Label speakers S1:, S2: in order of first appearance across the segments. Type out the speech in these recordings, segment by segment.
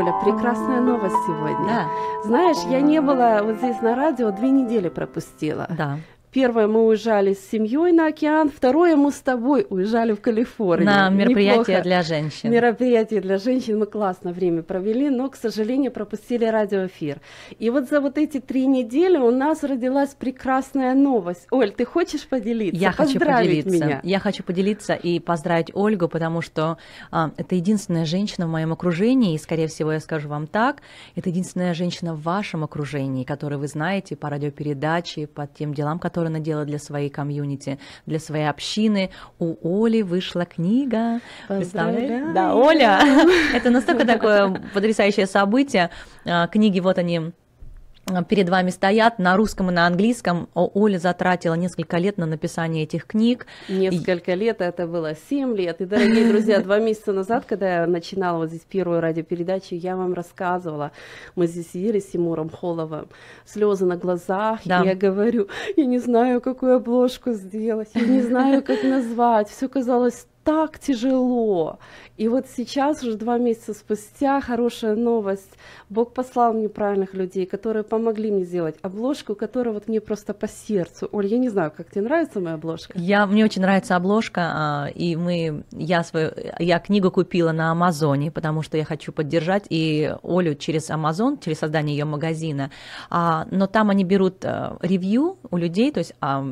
S1: Оля, прекрасная новость сегодня.
S2: Да.
S1: Знаешь, я не была вот здесь на радио, 2 недели пропустила.
S2: Да.
S1: Первое, мы уезжали с семьей на океан, второе, мы с тобой уезжали в Калифорнию.
S2: На мероприятие
S1: Неплохо.
S2: для женщин.
S1: Мероприятие для женщин, мы классно время провели, но, к сожалению, пропустили радиоэфир. И вот за вот эти 3 недели у нас родилась прекрасная новость. Оль, ты хочешь поделиться?
S2: Я хочу поделиться.
S1: Меня?
S2: Я хочу поделиться и поздравить Ольгу, потому что это единственная женщина в моем окружении, и, скорее всего, я скажу вам так, это единственная женщина в вашем окружении, которую вы знаете по радиопередаче, по тем делам, которые она делает для своей комьюнити, для своей общины. У Оли вышла книга. Представляете? Да, Оля. Это настолько такое потрясающее событие. Книги, вот они, перед вами стоят на русском и на английском. Оля затратила несколько лет на написание этих книг.
S1: Несколько лет, это было 7 лет. И, дорогие друзья, 2 месяца назад, когда я начинала вот здесь первую радиопередачу, я вам рассказывала, мы здесь сидели с Тимуром Холовым, слезы на глазах,
S2: Да.
S1: и я говорю, я не знаю, какую обложку сделать, я не знаю, как назвать, все казалось так тяжело. И вот сейчас, уже 2 месяца спустя, хорошая новость. Бог послал мне правильных людей, которые помогли мне сделать обложку, которая вот мне просто по сердцу. Оль, я не знаю, как тебе нравится моя обложка?
S2: Мне очень нравится обложка, и я книгу купила на Амазоне, потому что я хочу поддержать и Олю через Амазон, через создание ее магазина. Но там они берут ревью у людей, то есть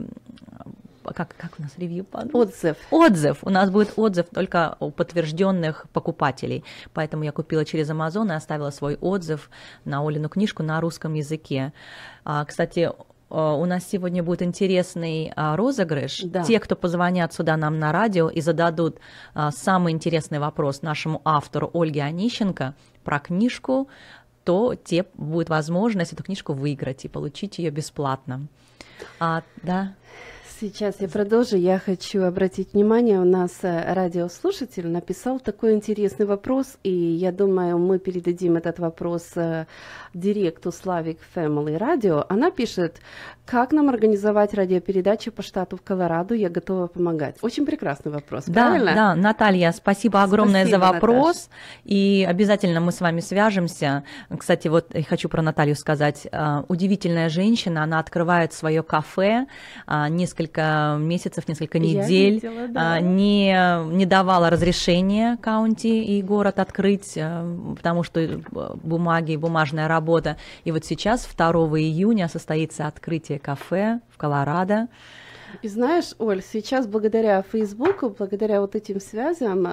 S2: как у нас ревью? Отзыв. У нас будет отзыв только у подтвержденных покупателей. Поэтому я купила через Amazon и оставила свой отзыв на Олину книжку на русском языке. Кстати, у нас сегодня будет интересный розыгрыш.
S1: Да.
S2: Те, кто позвонят сюда нам на радио и зададут самый интересный вопрос нашему автору Ольге Онищенко про книжку, то те будет возможность эту книжку выиграть и получить ее бесплатно. Да.
S1: Сейчас я продолжу. Я хочу обратить внимание, у нас радиослушатель написал такой интересный вопрос, и я думаю, мы передадим этот вопрос директу Slavic Family Radio. Она пишет, как нам организовать радиопередачу по штату в Колорадо, я готова помогать. Очень прекрасный вопрос, правильно?
S2: Да, Наталья, спасибо огромное за вопрос,
S1: Наташа.
S2: И обязательно мы с вами свяжемся. Кстати, вот я хочу про Наталью сказать. Удивительная женщина, она открывает свое кафе несколько месяцев, несколько недель,
S1: видела, да.
S2: не давала разрешения каунти и город открыть, потому что бумажная работа. И вот сейчас, 2 июня, состоится открытие кафе в Колорадо.
S1: И знаешь, Оль, сейчас благодаря Фейсбуку, благодаря вот этим связям,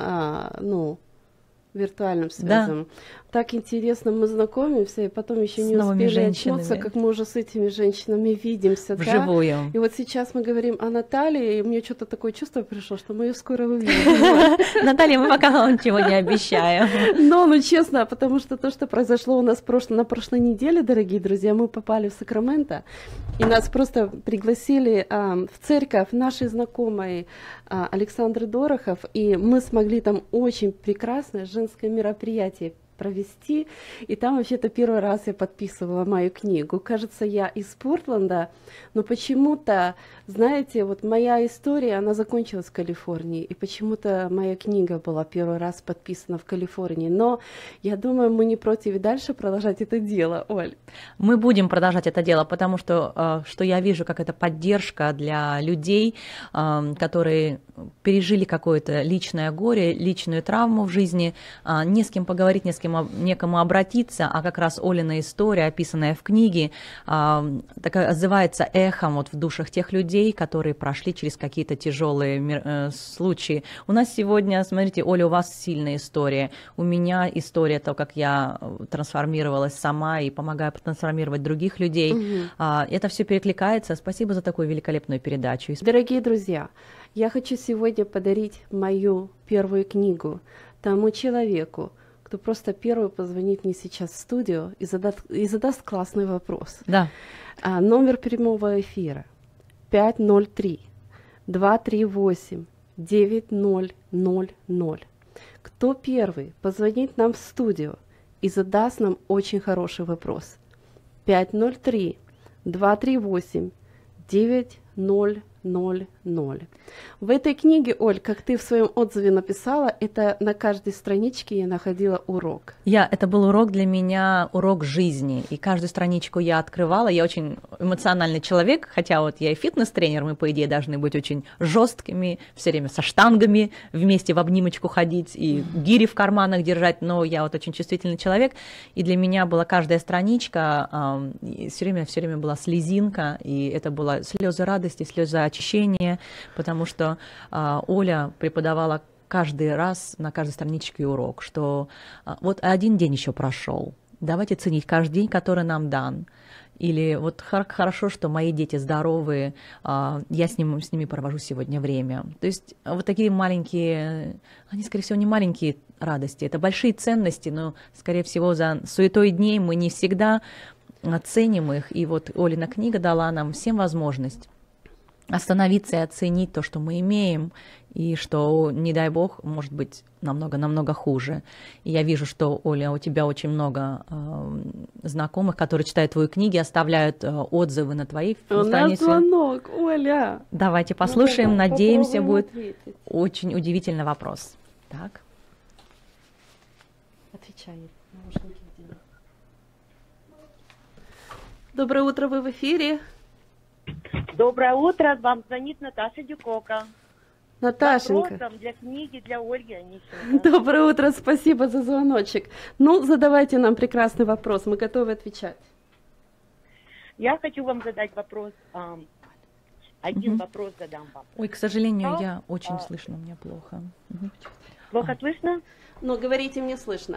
S1: виртуальным связям, так интересно мы знакомимся, и потом еще не успели очнуться, как мы уже с этими женщинами видимся.
S2: Вживую.
S1: И вот сейчас мы говорим о Наталье, и мне что-то такое чувство пришло, что мы ее скоро увидим.
S2: Наталья, мы пока вам ничего не обещаем.
S1: Но, честно, потому что то, что произошло у нас на прошлой неделе, дорогие друзья, мы попали в Сакраменто, и нас просто пригласили в церковь нашей знакомой Александры Дорохов, и мы смогли там очень прекрасное женское мероприятие провести, и там вообще-то первый раз я подписывала мою книгу. Кажется, я из Портленда, но почему-то, знаете, вот моя история, она закончилась в Калифорнии, и почему-то моя книга была первый раз подписана в Калифорнии, но я думаю, мы не против и дальше продолжать это дело, Оль.
S2: Мы будем продолжать это дело, потому что я вижу, как это поддержка для людей, которые пережили какое-то личное горе, личную травму в жизни, не с кем поговорить, некому обратиться, а как раз Олина история, описанная в книге, такая отзывается эхом вот в душах тех людей, которые прошли через какие-то тяжелые случаи. У нас сегодня, смотрите, Оля, у вас сильная история, у меня история, то, как я трансформировалась сама и помогаю трансформировать других людей. Это все перекликается. Спасибо за такую великолепную передачу.
S1: Дорогие друзья, я хочу сегодня подарить мою первую книгу тому человеку, кто просто первый позвонит мне сейчас в студию и задаст классный вопрос.
S2: Да.
S1: Номер прямого эфира 503-238-9000. Кто первый позвонит нам в студию и задаст нам очень хороший вопрос? 503-238-9000. 0, 0, 0. В этой книге, Оль, как ты в своем отзыве написала, это на каждой страничке я находила урок.
S2: Это был урок для меня, урок жизни, и каждую страничку я открывала. Я очень эмоциональный человек, хотя вот я и фитнес-тренер, мы, по идее, должны быть очень жесткими, все время со штангами, вместе в обнимочку ходить и гири в карманах держать, но я вот очень чувствительный человек, и для меня была каждая страничка, все время была слезинка, и это была слезы радости, слезы очищения, потому что Оля преподавала каждый раз на каждой страничке урок, что вот один день еще прошел, давайте ценить каждый день, который нам дан. Или вот хорошо, что мои дети здоровые, я с ними провожу сегодня время. То есть вот такие маленькие, они, скорее всего, не маленькие радости, это большие ценности, но, скорее всего, за суетой дней мы не всегда оценим их. И вот Олина книга дала нам всем возможность остановиться и оценить то, что мы имеем, и что, не дай бог, может быть намного-намного хуже. И я вижу, что, Оля, у тебя очень много знакомых, которые читают твои книги, оставляют отзывы на твои страницы.
S1: У нас звонок, Оля.
S2: Давайте послушаем, надеемся, будет
S1: ответить.
S2: Очень удивительный вопрос. Так.
S1: Отвечай. Наушники где? Доброе утро, вы в эфире.
S3: Доброе утро, вам звонит Наташа Дюкока.
S1: Наташенька.
S3: Вопросом для книги, для Ольги Онищенко.
S1: Доброе утро, спасибо за звоночек. Ну, задавайте нам прекрасный вопрос, мы готовы отвечать.
S3: Я хочу вам задать вопрос, один вопрос задам вам.
S2: Ой, к сожалению, я очень слышно, мне плохо.
S3: Плохо слышно?
S1: Но говорите, мне слышно.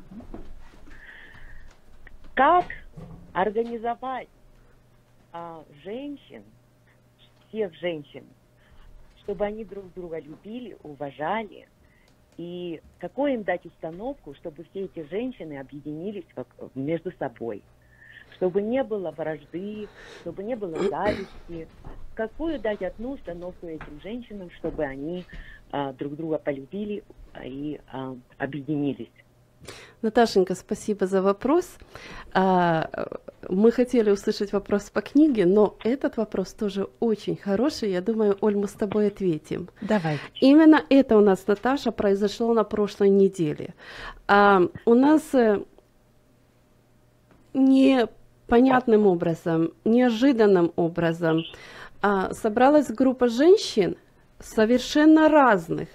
S3: Как организовать женщин, всех женщин, чтобы они друг друга любили, уважали, и какую им дать установку, чтобы все эти женщины объединились между собой, чтобы не было вражды, чтобы не было зависти, какую дать одну установку этим женщинам, чтобы они друг друга полюбили и объединились.
S1: Наташенька, спасибо за вопрос. Мы хотели услышать вопрос по книге, но этот вопрос тоже очень хороший. Я думаю, Оль, мы с тобой ответим.
S2: Давай.
S1: Именно это у нас, Наташа, произошло на прошлой неделе. У нас непонятным образом, неожиданным образом собралась группа женщин совершенно разных.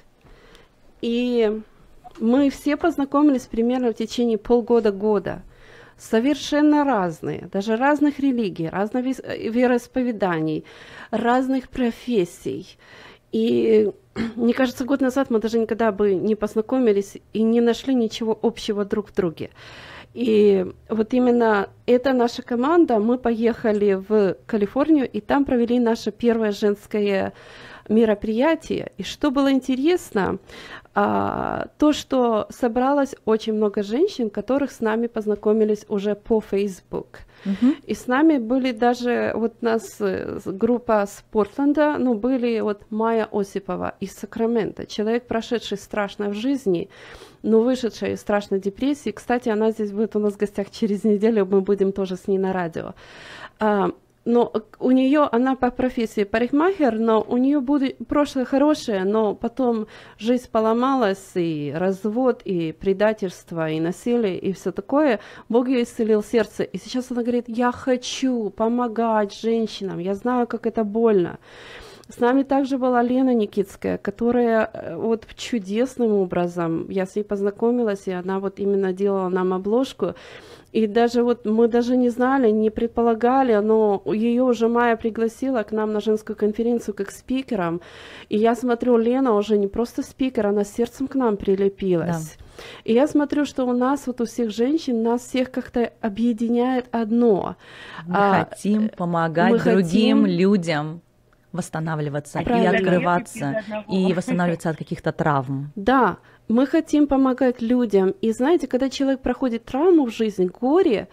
S1: И мы все познакомились примерно в течение полгода-года. Совершенно разные, даже разных религий, разных вероисповеданий, разных профессий. И мне кажется, год назад мы даже никогда бы не познакомились и не нашли ничего общего друг в друге. И вот именно эта наша команда, мы поехали в Калифорнию, и там провели наше первое женское мероприятие. И что было интересно, то, что собралось очень много женщин, которых с нами познакомились уже по Facebook. И с нами были даже, вот у нас группа с Портленда, ну, были вот Майя Осипова из Сакрамента, человек, прошедший страшно в жизни, но вышедшая из страшной депрессии. Кстати, она здесь будет у нас в гостях через неделю, мы будем тоже с ней на радио. Но у нее, она по профессии парикмахер, но у нее прошлое хорошее, но потом жизнь поломалась, и развод, и предательство, и насилие, и все такое. Бог ее исцелил сердце. И сейчас она говорит: я хочу помогать женщинам, я знаю, как это больно. С нами также была Лена Никитская, которая вот чудесным образом, я с ней познакомилась, и она вот именно делала нам обложку. И даже вот мы даже не знали, не предполагали, но ее уже Майя пригласила к нам на женскую конференцию как спикером. И я смотрю, Лена уже не просто спикер, она сердцем к нам прилепилась. Да. И я смотрю, что у нас, вот у всех женщин, нас всех как-то объединяет одно.
S2: Мы хотим помогать другим людям восстанавливаться и открываться, и восстанавливаться от каких-то травм.
S1: Да. Мы хотим помогать людям. И знаете, когда человек проходит травму в жизни, горе,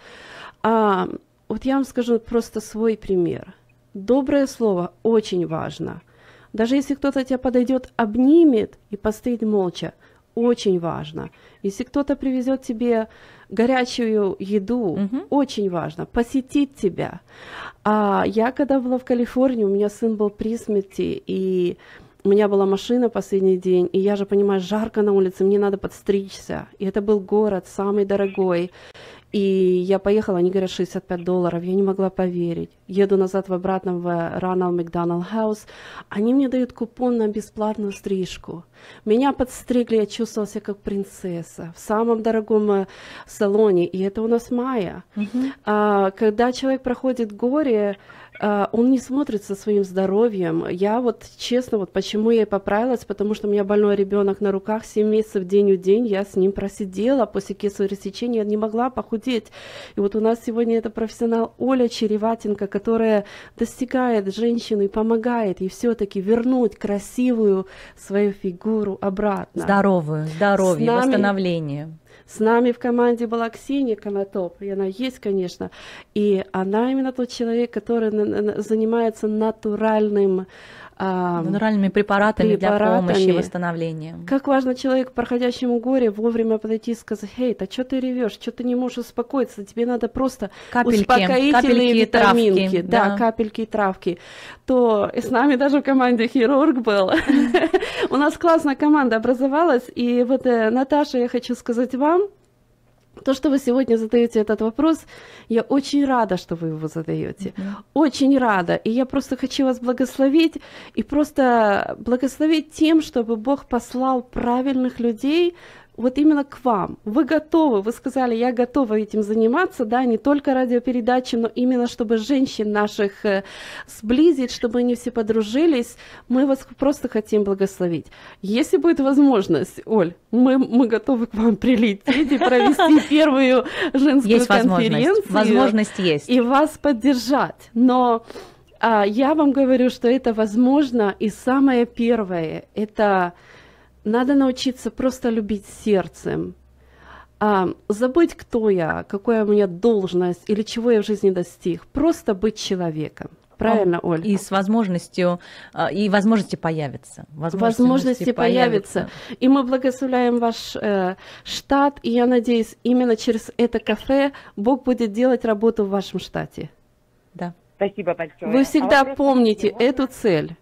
S1: вот я вам скажу просто свой пример. Доброе слово очень важно. Даже если кто-то тебя подойдет, обнимет и постоит молча, очень важно. Если кто-то привезет тебе горячую еду, очень важно посетить тебя. А я когда была в Калифорнии, у меня сын был при смерти, и у меня была машина последний день, и я же понимаю, жарко на улице, мне надо подстричься. И это был город самый дорогой. И я поехала, они говорят, $65, я не могла поверить. Еду назад обратно в Ronald McDonald House, они мне дают купон на бесплатную стрижку. Меня подстригли, я чувствовала себя как принцесса в самом дорогом салоне, и это у нас Майя. Когда человек проходит горе, он не смотрит со своим здоровьем. Я вот, честно, вот почему я и поправилась, потому что у меня больной ребенок на руках 7 месяцев день в день, я с ним просидела, после кесарево сечения я не могла похудеть. И вот у нас сегодня это профессионал Оля Череватенко, которая достигает женщины и помогает ей все-таки вернуть красивую свою фигуру обратно.
S2: Здоровье, восстановление.
S1: С нами в команде была Ксения Конотоп, и она есть, конечно, и она именно тот человек, который занимается натуральными
S2: препаратами для помощи и восстановления.
S1: Как важно человеку, проходящему горе, вовремя подойти и сказать: «Эй, да что ты ревешь, что ты не можешь успокоиться, тебе надо просто успокоительные витаминки,
S2: травки,
S1: да, капельки и травки». То с нами даже в команде хирург был. У нас классная команда образовалась, и вот, Наташа, я хочу сказать вам, то, что вы сегодня задаете этот вопрос, я очень рада, что вы его задаете. Очень рада. И я просто хочу вас благословить, и просто благословить тем, чтобы Бог послал правильных людей вот именно к вам. Вы готовы, вы сказали, я готова этим заниматься, да, не только радиопередачи, но именно чтобы женщин наших сблизить, чтобы они все подружились. Мы вас просто хотим благословить. Если будет возможность, Оль, мы готовы к вам прилететь и провести первую женскую конференцию.
S2: Возможность есть.
S1: И вас поддержать. Но я вам говорю, что это возможно, и самое первое, это надо научиться просто любить сердцем. Забыть, кто я, какая у меня должность или чего я в жизни достиг. Просто быть человеком. Правильно, Оль?
S2: И с возможностью, и возможности появиться.
S1: Возможности появиться. И мы благословляем ваш штат, и я надеюсь, именно через это кафе Бог будет делать работу в вашем штате.
S2: Да.
S3: Спасибо большое.
S1: Вы всегда помните эту цель.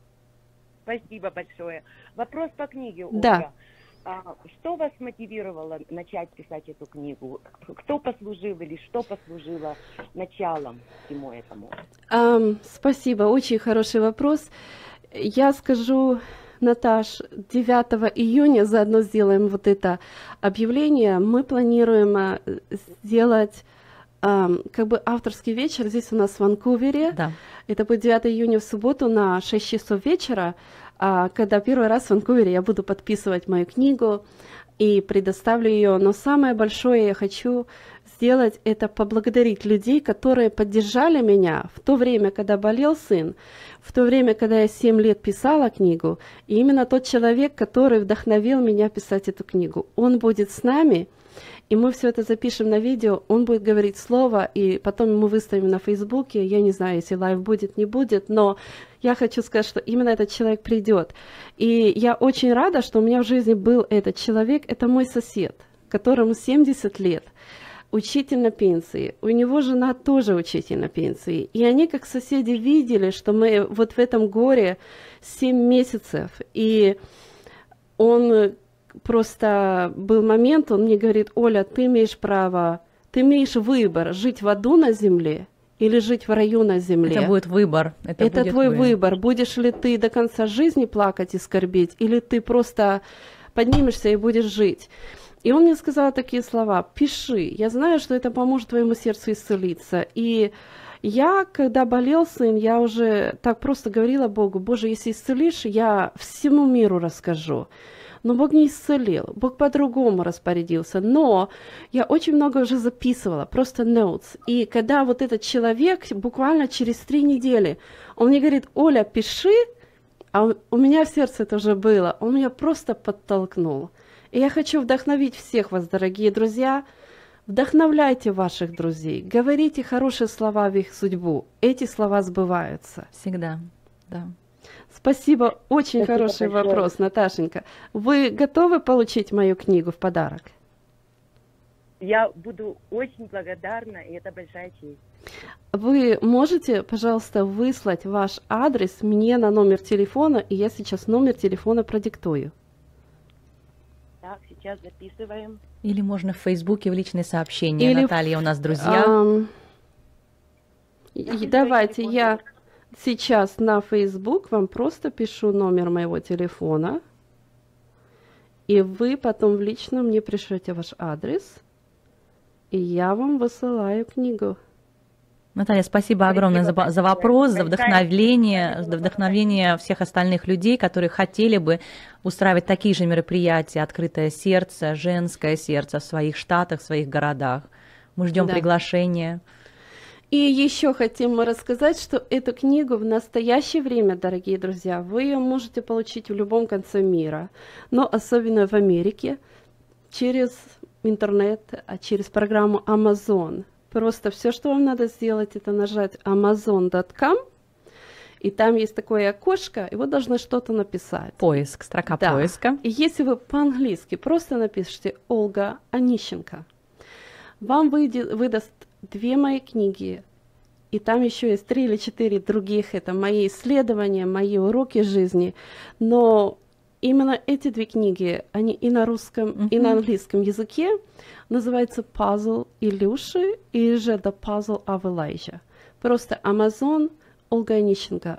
S3: Спасибо большое. Вопрос по книге, Ольга.
S1: Да.
S3: Что вас мотивировало начать писать эту книгу? Кто послужил или что послужило началом всему этому?
S1: Спасибо, очень хороший вопрос. Я скажу, Наташ, 9 июня заодно сделаем вот это объявление. Мы планируем сделать как бы авторский вечер здесь у нас в Ванкувере.
S2: Да.
S1: Это будет 9 июня в субботу на 6 часов вечера, когда первый раз в Ванкувере я буду подписывать мою книгу и предоставлю ее. Но самое большое я хочу сделать, это поблагодарить людей, которые поддержали меня в то время, когда болел сын, в то время, когда я 7 лет писала книгу. И именно тот человек, который вдохновил меня писать эту книгу, он будет с нами. И мы все это запишем на видео, он будет говорить слово, и потом мы выставим на Фейсбуке. Я не знаю, если лайв будет, не будет, но я хочу сказать, что именно этот человек придет. И я очень рада, что у меня в жизни был этот человек. Это мой сосед, которому 70 лет, учитель на пенсии. У него жена тоже учитель на пенсии. И они, как соседи, видели, что мы вот в этом горе 7 месяцев. И он... Просто был момент, он мне говорит: Оля, ты имеешь право, ты имеешь выбор, жить в аду на земле или жить в раю на земле.
S2: Это будет выбор.
S1: Это твой выбор. Будешь ли ты до конца жизни плакать и скорбеть, или ты просто поднимешься и будешь жить. И он мне сказал такие слова: пиши, я знаю, что это поможет твоему сердцу исцелиться. И я, когда болел сын, я уже так просто говорила Богу: Боже, если исцелишь, я всему миру расскажу. Но Бог не исцелил, Бог по-другому распорядился. Но я очень много уже записывала, просто notes. И когда вот этот человек буквально через 3 недели, он мне говорит: Оля, пиши, а у меня в сердце это уже было, он меня просто подтолкнул. И я хочу вдохновить всех вас, дорогие друзья. Вдохновляйте ваших друзей, говорите хорошие слова в их судьбу. Эти слова сбываются.
S2: Всегда, да.
S1: Спасибо, очень
S3: Спасибо
S1: хороший
S3: большое.
S1: вопрос, Наташенька. Вы готовы получить мою книгу в подарок?
S3: Я буду очень благодарна, и это большая честь.
S1: Вы можете, пожалуйста, выслать ваш адрес мне на номер телефона, и я сейчас номер телефона продиктую.
S3: Так, сейчас записываем.
S2: Или можно в Фейсбуке в личные сообщения.
S1: Или
S2: Наталья у нас друзья.
S1: И давайте я сейчас на Facebook вам просто пишу номер моего телефона, и вы потом в личном мне пришлете ваш адрес, и я вам высылаю книгу.
S2: Наталья, спасибо огромное за вопрос, за
S3: Большая
S2: вдохновение всех остальных людей, которые хотели бы устраивать такие же мероприятия, открытое сердце, женское сердце в своих штатах, в своих городах. Мы ждем
S1: Да.
S2: приглашения.
S1: И еще хотим мы рассказать, что эту книгу в настоящее время, дорогие друзья, вы ее можете получить в любом конце мира, но особенно в Америке через интернет, через программу Amazon. Просто все, что вам надо сделать, это нажать amazon.com, и там есть такое окошко, и вы должны что-то написать.
S2: Поиск, строка
S1: Да.
S2: поиска.
S1: И если вы по-английски просто напишите «Ольга Онищенко», вам выдаст 2 мои книги, и там еще есть 3 или 4 других. Это мои исследования, мои уроки жизни. Но именно эти 2 книги, они и на русском, и на английском языке, называются «Puzzle Илюши» и же «The Puzzle of Elijah». Просто Amazon, Ольга Онищенко,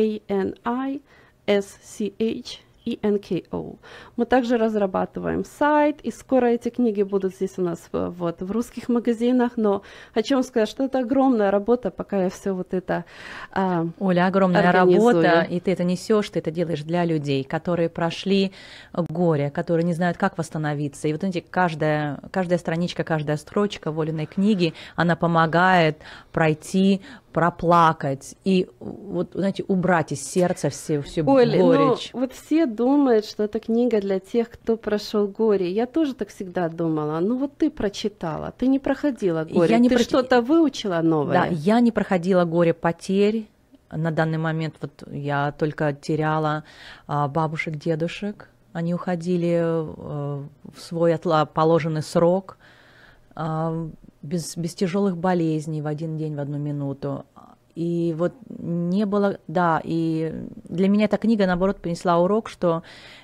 S1: ANISCHENKO. Мы также разрабатываем сайт, и скоро эти книги будут здесь у нас в русских магазинах, но хочу вам сказать, что это огромная работа, пока я все вот это
S2: Оля, огромная
S1: организую.
S2: работа, и ты это несешь, ты это делаешь для людей, которые прошли горе, которые не знают, как восстановиться. И вот знаете, каждая страничка, каждая строчка в Олиной книге, она помогает пройти, проплакать и, вот, знаете, убрать из сердца всю
S1: Оля,
S2: горечь.
S1: ну, вот все думают, что эта книга для тех, кто прошел горе. Я тоже так всегда думала. Ну вот ты прочитала, ты не проходила горе,
S2: Я не
S1: ты
S2: проч-
S1: что-то выучила новое.
S2: Да, я не проходила горе потерь. На данный момент вот я только теряла бабушек, дедушек. Они уходили в свой положенный срок, без тяжелых болезней в один день, в одну минуту. И вот не было, да, и для меня эта книга, наоборот, принесла урок, что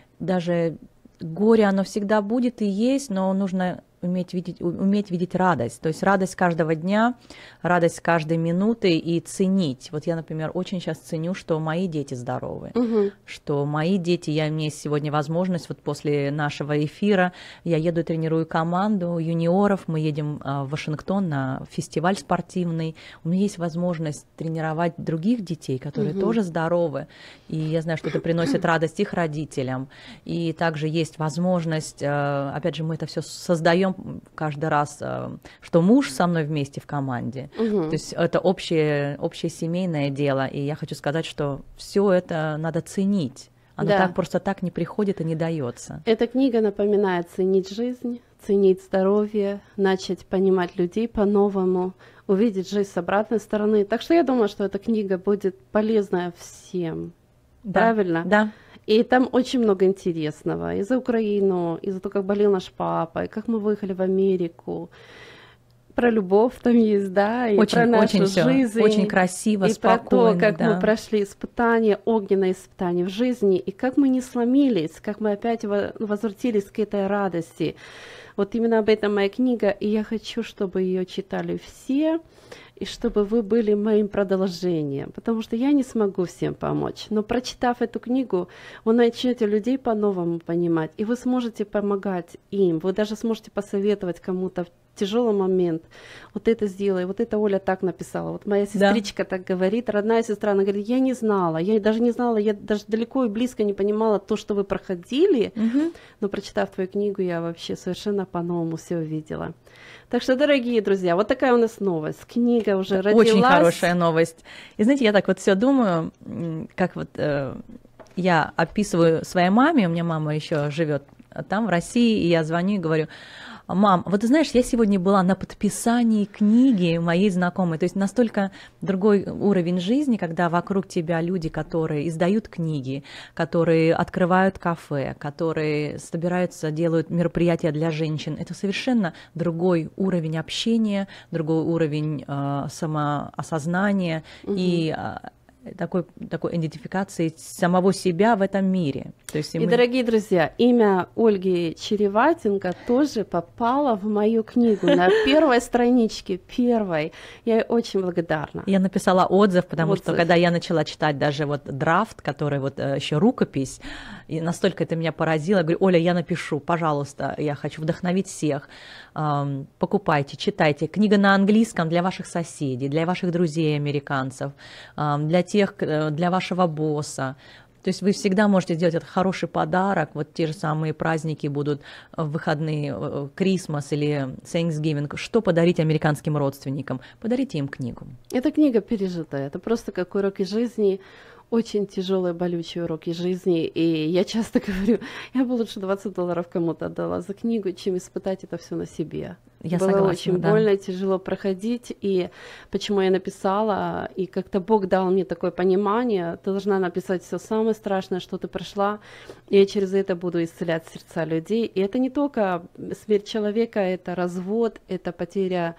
S2: даже горе, оно всегда будет и есть, но нужно уметь видеть радость. То есть радость каждого дня, радость каждой минуты и ценить. Вот я, например, очень сейчас ценю, что мои дети здоровы, что мои дети, у меня есть сегодня возможность, вот после нашего эфира я еду и тренирую команду юниоров, мы едем в Вашингтон на фестиваль спортивный, у меня есть возможность тренировать других детей, которые тоже здоровы, и я знаю, что это приносит радость их родителям, и также есть возможность, опять же, мы это все создаем каждый раз, что муж со мной вместе в команде. То есть это общее семейное дело. И я хочу сказать, что все это надо ценить. Оно
S1: Да.
S2: так просто так не приходит и не дается.
S1: Эта книга напоминает ценить жизнь, ценить здоровье, начать понимать людей по-новому, увидеть жизнь с обратной стороны. Так что я думаю, что эта книга будет полезная всем.
S2: Да.
S1: Правильно?
S2: Да.
S1: И там очень много интересного. И за Украину, и за то, как болел наш папа, и как мы выехали в Америку. Про любовь там есть, да, и
S2: Очень,
S1: про нашу
S2: очень всё,
S1: жизнь.
S2: очень красиво,
S1: и
S2: спокойно,
S1: про то, как
S2: да.
S1: мы прошли испытания, огненные испытания в жизни, и как мы не сломились, как мы опять возвратились к этой радости. Вот именно об этом моя книга, и я хочу, чтобы ее читали все, и чтобы вы были моим продолжением, потому что я не смогу всем помочь. Но прочитав эту книгу, вы начнете людей по-новому понимать, и вы сможете помогать им, вы даже сможете посоветовать кому-то в тяжелый момент. Вот это сделай, вот это Оля так написала. Вот моя сестричка так говорит, родная сестра, она говорит, я не знала, я даже не знала, я даже далеко и близко не понимала то, что вы проходили, но прочитав твою книгу, я вообще совершенно по-новому все увидела. Так что, дорогие друзья, вот такая у нас новость. Книга уже родилась.
S2: Очень хорошая новость. И знаете, я так вот все думаю, как вот я описываю своей маме, у меня мама еще живет там, в России, и я звоню и говорю, Мам, вот ты знаешь, я сегодня была на подписании книги моей знакомой, то есть настолько другой уровень жизни, когда вокруг тебя люди, которые издают книги, которые открывают кафе, которые собираются, делают мероприятия для женщин. Это совершенно другой уровень общения, другой уровень самоосознания и такой идентификации самого себя в этом мире. То есть
S1: и, дорогие друзья, имя Ольги Череватенко тоже попало в мою книгу на первой страничке, первой. Я ей очень благодарна.
S2: Я написала отзыв, потому что когда я начала читать даже вот драфт, который вот еще рукопись, и настолько это меня поразило, я говорю: Оля, я напишу, пожалуйста, я хочу вдохновить всех. Покупайте, читайте. Книга на английском для ваших соседей, для ваших друзей американцев, для вашего босса. То есть вы всегда можете сделать этот хороший подарок. Вот те же самые праздники будут в выходные, Крисмас или Thanksgiving. Что подарить американским родственникам? Подарите им книгу.
S1: Эта книга пережитая. Это просто как уроки жизни. Очень тяжелые, болючие уроки жизни, и я часто говорю, я бы лучше $20 кому-то отдала за книгу, чем испытать это все на себе.
S2: Я
S1: Было
S2: согласна,
S1: очень
S2: да.
S1: больно, тяжело проходить, и почему я написала, и как-то Бог дал мне такое понимание, ты должна написать все самое страшное, что ты прошла, и я через это буду исцелять сердца людей. И это не только смерть человека, это развод, это потеря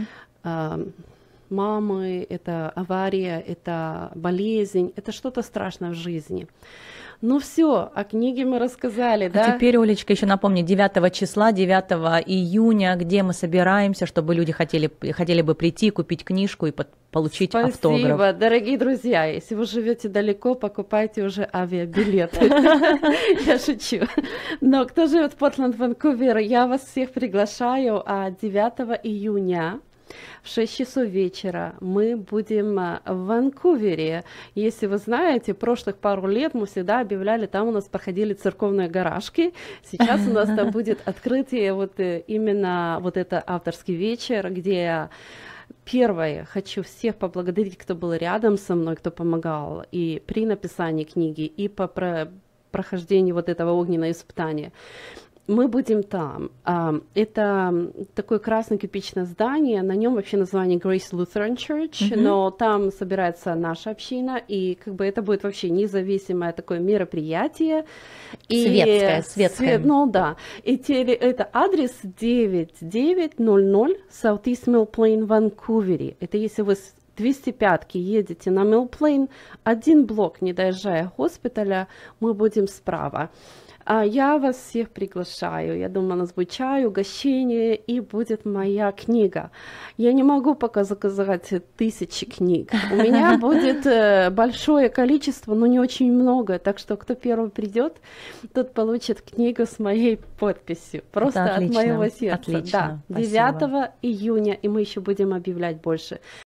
S1: мамы, это авария, это болезнь, это что-то страшное в жизни. Ну все, о книге мы рассказали, да?
S2: А теперь, Олечка, еще напомни, 9 числа, 9 июня, где мы собираемся, чтобы люди хотели бы прийти, купить книжку и получить автограф.
S1: Спасибо, дорогие друзья. Если вы живете далеко, покупайте уже авиабилеты. Я шучу. Но кто живет в Портленд, Ванкувер, я вас всех приглашаю 9 июня. В 6 часов вечера мы будем в Ванкувере. Если вы знаете, прошлых пару лет мы всегда объявляли, там у нас проходили церковные гаражки. Сейчас у нас там будет открытие, вот именно вот это авторский вечер, где я первое хочу всех поблагодарить, кто был рядом со мной, кто помогал и при написании книги, и по прохождении вот этого огненного испытания. Мы будем там. Это такое красно-кирпичное здание, на нем вообще название Grace Lutheran Church, но там собирается наша община, и как бы это будет вообще независимое такое мероприятие.
S2: Светское.
S1: Ну да. И это адрес 9900 Southeast Mill Plain в Ванкувере. Это если вы с 205-ки едете на Mill Plain, один блок, не доезжая госпиталя, мы будем справа. Я вас всех приглашаю. Я думаю, у нас будет чай, угощение, и будет моя книга. Я не могу пока заказать 1000 книг. У меня будет большое количество, но не очень много. Так что кто первый придет, тот получит книгу с моей подписью. Просто от моего сердца.
S2: Отлично.
S1: Да, 9 июня, и мы еще будем объявлять больше.